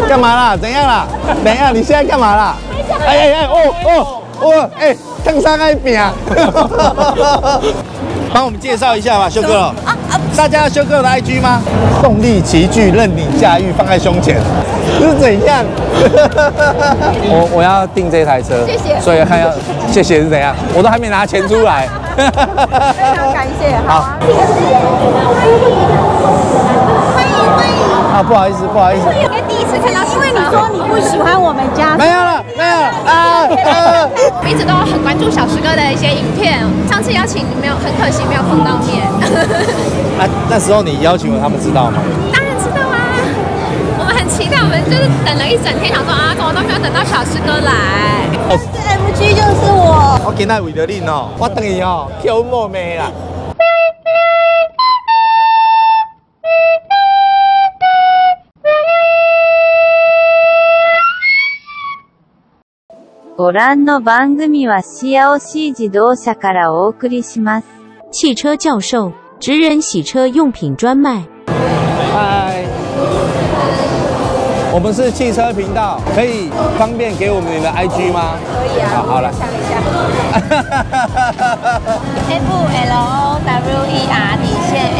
干嘛啦？怎样啦？等一下，你现在干嘛啦？烫伤爱饼。帮我们介绍一下吧，修哥。大家要修哥的 IG 吗？动力齐聚，任你驾驭，放在胸前，是怎样？我要订这台车， 谢谢。 所以看要谢谢是怎样？我都还没拿钱出来。 非常感谢，好啊。欢迎。 啊，不好意思。 应该第一次看到，因为你说你不喜欢我们家。 没有了啊！ 我一直都很关注小石哥的一些影片，上次邀请你没有，很可惜没有碰到面。 那时候你邀请我，他们知道吗？ 当然知道啊，我们很期待，我们就是等了一整天，想说啊，怎么都没有等到小石哥来。 MG 就是我。 我今仔为着你哦，我等于哦跳舞妹啦。 ご覧の番組はシアオシー自動車からお送りします。 汽车教授，职人洗车用品专卖。 嗨，我们是汽车频道，可以方便给我们你的 IG 吗？ 可以啊， 好了。 想一下。FLOWER 底线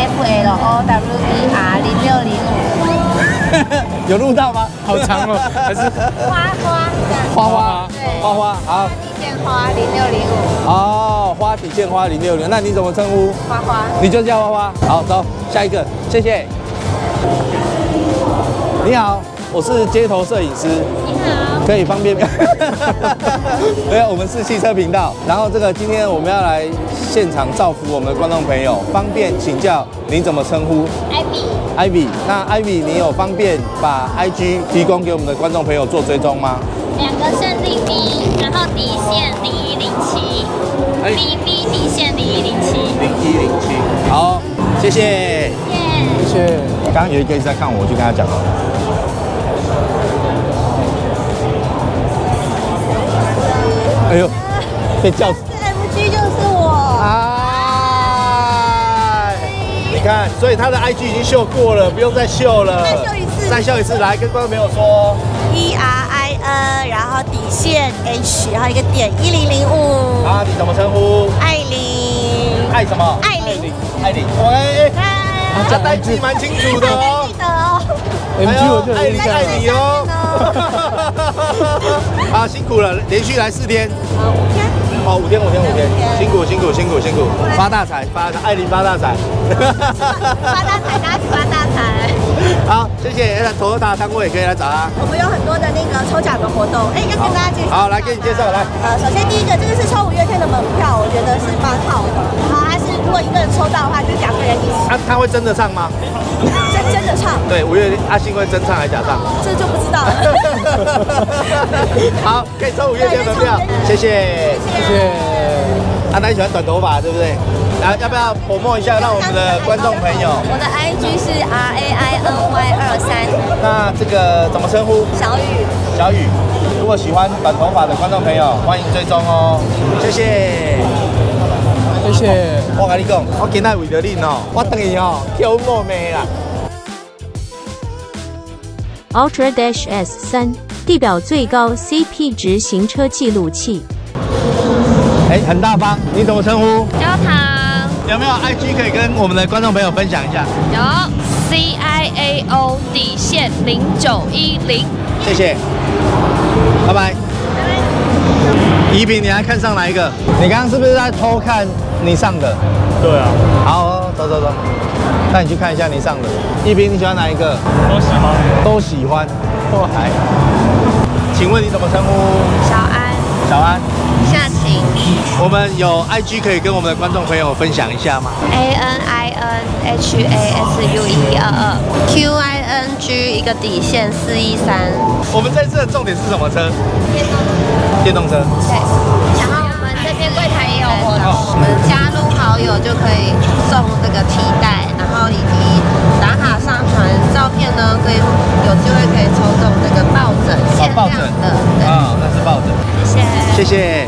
FLOWER 0605。 有录到吗？好长哦，还是花，对，花，好。 底线花0605。 哦，花底线花0605，那你怎么称呼？ 花。 你就叫花花。好，走，下一个，谢谢。你好，我是街头摄影师。 你好。 可以方便。没有，我们是汽车频道。然后今天我们要来现场造福我们的观众朋友，方便请教您怎么称呼 ？Ivy。那 Ivy， 你有方便把 IG 提供给我们的观众朋友做追踪吗 2个胜利 B， 然后底线0107 ，BB 底线0107。 好，谢谢。谢谢。刚刚有一个一直在看我，就跟他讲了。哎呦，被叫死。 MG 就是我。 你看，所以他的 IG 已经秀过了，不用再秀了。再秀一次，来跟观众朋友说。 ERIN， 然后底线 H， 然后一个点1005。 啊，你怎么称呼？ 艾琳。 爱什么？ 艾琳。 喂。他代记蛮清楚的哦。 记得哦。 MG 我就爱你哦。啊，辛苦了，连续来4天。 5天。 哦，5天，辛苦，发大财，艾琳发大财。 发大财，大家发大财。 好，谢谢。Toyota 摊位可以来找他。 我们有很多的那个抽奖的活动，要跟大家介绍。 好，来给你介绍来。 首先第一个，这个是抽5月天的门票，我觉得是蛮好的。然后它是如果一个人抽到的话，就是2个人一起。 他会真的唱吗？ 真的唱。对 ，5月阿信会真唱还是假唱？ 这就不知道了。 好，可以抽5月天门票，谢谢。他很喜欢短头发，对不对？然后要不要promote一下，让我们的观众朋友？ 我的 IG 是RAINY23。 那这个怎么称呼？ 小雨。 如果喜欢短头发的观众朋友，欢迎追踪哦。谢谢。我跟你讲，我今仔为着你哦，我等于哦跳舞妹啦。 Ultra Dash S3，地表最高 CP 值行车记录器。 很大方，你怎么称呼？ 焦糖。 有没有 IG 可以跟我们的观众朋友分享一下？ 有 CIAO 底线0910。 谢谢，拜拜。怡萍，你还看上哪一个？你刚刚是不是在偷看你上的？ 对啊。 好，走，带你去看一下你上的。怡萍，你喜欢哪一个？都喜欢。都还。请问你怎么称呼？小安。 夏晴。 我们有 IG 可以跟我们的观众朋友分享一下吗 ？ANINHASU122QING 一个底线413。 我们这次的重点是什么车？电动车。 对。然后我们这边柜台也有活动，我们加入好友就可以送这个提袋，然后以及打卡上传照片呢，可以有机会可以抽中这个抱枕，限量的。 那是抱枕。谢谢。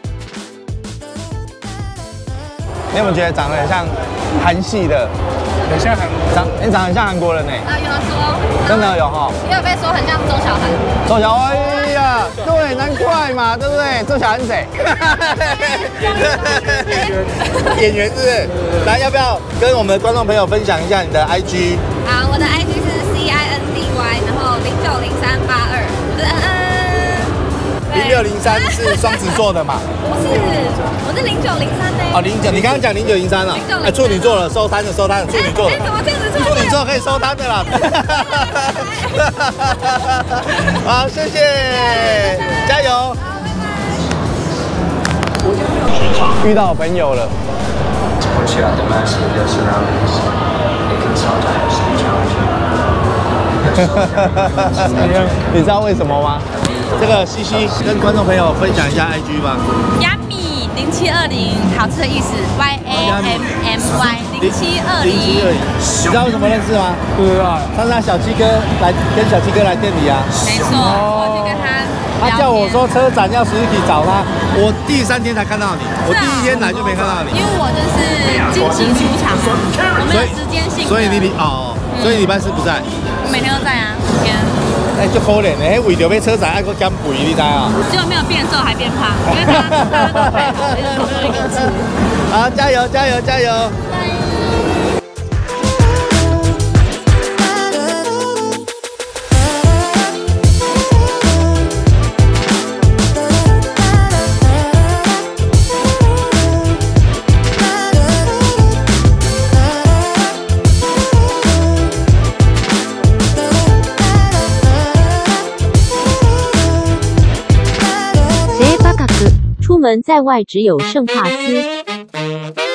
你有没有觉得长得很像韩系的很像韩国， 你长得很像韩国人呢。 啊，有人说， 真的有哈。 也有被说很像周小涵。 周小涵，哎呀，对，难怪嘛，对不对？周小涵是谁？演员是不是？来，要不要跟我们的观众朋友分享一下你的 IG？ 啊，我的 IG 是 CINDY， 然后090382， 就是0603是双子座的嘛？ 不是，我是0903呢。 哦，09，你刚刚讲0903了。哎，处女座了，收摊了，收摊了，处女座。 哎，怎么这样子？ 处女座可以收摊的啦。好，谢谢，加油。遇到朋友了。你知道为什么吗？这个西西跟观众朋友分享一下 IG 吧。 Yummy 0720，好吃的意思 YAMMY 0720。 你知道为什么认识吗？ 不知道。 上次小七哥来跟小七哥来店里啊。 没错，我去跟他。 他叫我说车展要Suzuki找他，我第3天才看到你，我第1天来就没看到你。 因为我就是惊喜出场嘛，我没有时间性。 所以你所以礼拜4不在。 我每天都在啊，每天。 哎，就可怜的，迄为着要车展，还搁减肥，你知啊？ 结果没有变瘦，还变胖，因为大家都太好，一直都一个吃。 好，加油，加油，加油！ 出门在外只有圣帕斯。